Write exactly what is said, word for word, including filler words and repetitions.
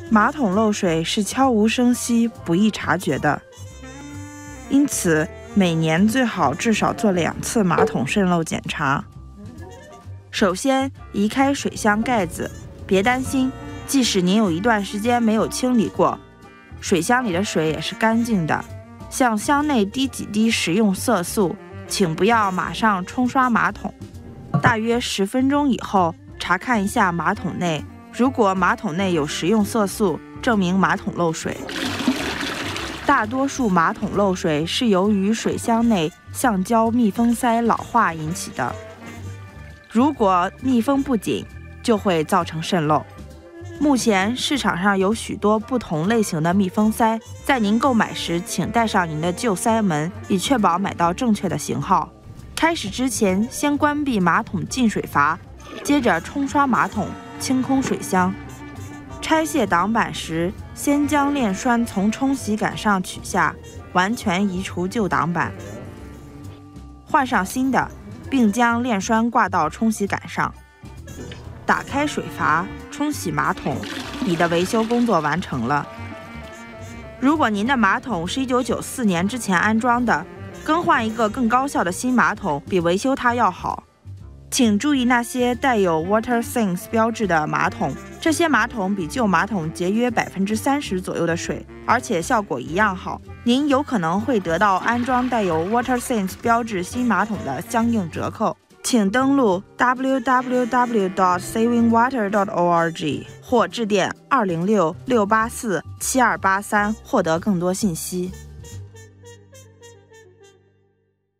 马桶漏水是悄无声息、不易察觉的，因此每年最好至少做两次马桶渗漏检查。首先，移开水箱盖子，别担心，即使您有一段时间没有清理过，水箱里的水也是干净的。向箱内滴几滴食用色素，请不要马上冲刷马桶。大约十分钟以后，查看一下马桶内，如果马桶内有食用色素，证明马桶漏水。大多数马桶漏水是由于水箱内橡胶密封塞老化引起的，如果密封不紧，就会造成渗漏。目前市场上有许多不同类型的密封塞，在您购买时请带上您的旧塞门，以确保买到正确的型号。开始之前，先关闭马桶进水阀，接着冲刷马桶，清空水箱。拆卸挡板时，先将链栓从冲洗杆上取下，完全移除旧挡板，换上新的，并将链栓挂到冲洗杆上。打开水阀，冲洗马桶，你的维修工作完成了。如果您的马桶是一九九四年之前安装的，更换一个更高效的新马桶比维修它要好。请注意那些带有 Water Sinks 标志的马桶，这些马桶比旧马桶节约 百分之三十 左右的水，而且效果一样好。您有可能会得到安装带有 Water Sinks 标志新马桶的相应折扣。请登录 w w w dot saving water dot org 或致电二零六六八四七二八三获得更多信息。